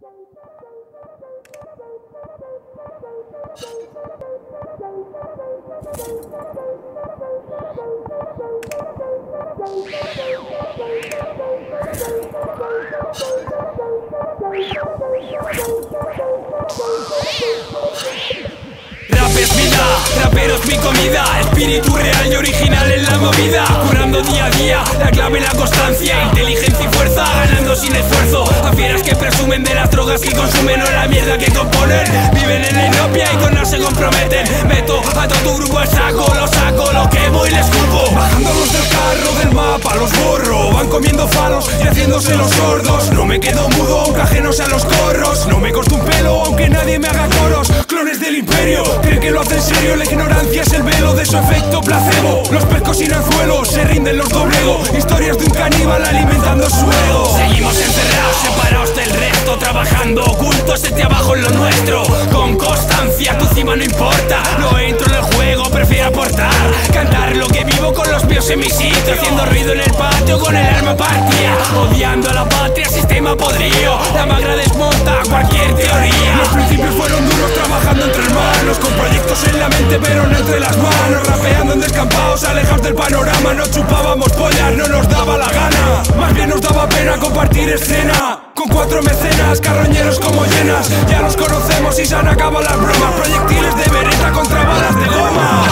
Rap es vida, rapero es mi comida, espíritu real y original en la movida. Curando día a día, la clave la constancia, inteligencia y fuerza, ganando sin esfuerzo. A fieras que presumen de las drogas que consumen o la mierda que componen. Viven en la inopia y con nada se comprometen. Meto a todo tu grupo al saco, lo quemo y les escupo. Bajándolos del carro, del mapa, los borro. Van comiendo falos y haciéndose los sordos. No me quedo mudo aunque ajenos a los corros. No me corto un pelo aunque nadie me haga coros. Clones del imperio, creen que lo hace en serio. La ignorancia es el velo de su efecto placebo. Los percos sin anzuelos, se rinden los doblego. Historias de un caníbal alimentando su ego. Seguimos encerrados, separados del resto, trabajando ocultos desde abajo en lo nuestro. Con constancia, tu cima no importa. No entro en el juego, prefiero aportar. Cantar lo que vivo con los pies en mi sitio, haciendo ruido en el patio con el alma partida. Odiando a la patria, sistema podrido. La magra desmonta cualquier teoría. Los principios fueron duros, trabajando entre hermanos, con proyectos en la mente pero no entre las manos. Rapeando en descampados, alejados del panorama. No chupábamos pollas, no nos daba la gana. Más bien nos daba pena compartir escena con 4 mecenas, carroñeros como llenas. Ya los conocemos y se han acabado las bromas. Proyectiles de beretta contra balas de goma.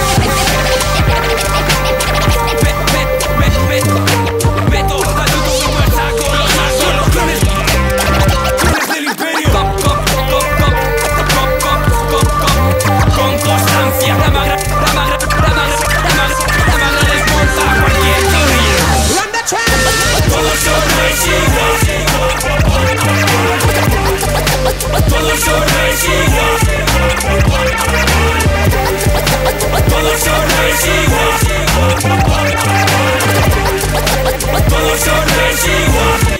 Meto a tu grupo al saco, los clones del imperio. Con constancia, la magra desmonta cualquier teoría. Todos son residuos. Todos son residuos. Todos son residuos. Todos son residuos.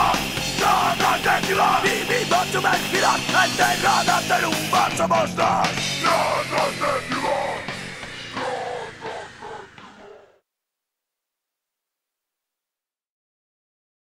Vivimos sumergidos, enterradas en un vaso monstruos.